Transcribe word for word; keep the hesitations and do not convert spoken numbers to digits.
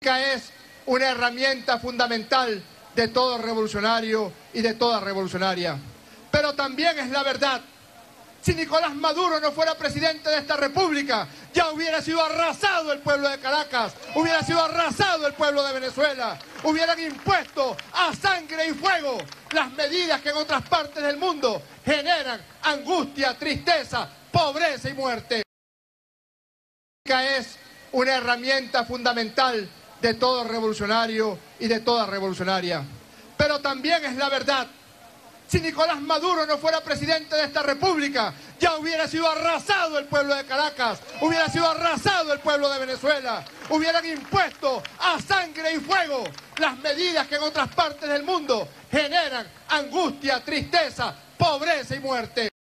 Es una herramienta fundamental de todo revolucionario y de toda revolucionaria. Pero también es la verdad. Si Nicolás Maduro no fuera presidente de esta república, ya hubiera sido arrasado el pueblo de Caracas, hubiera sido arrasado el pueblo de Venezuela, hubieran impuesto a sangre y fuego las medidas que en otras partes del mundo generan angustia, tristeza, pobreza y muerte. Es una herramienta fundamental de todo revolucionario y de toda revolucionaria. Pero también es la verdad. Si Nicolás Maduro no fuera presidente de esta república, ya hubiera sido arrasado el pueblo de Caracas, hubiera sido arrasado el pueblo de Venezuela, hubieran impuesto a sangre y fuego las medidas que en otras partes del mundo generan angustia, tristeza, pobreza y muerte.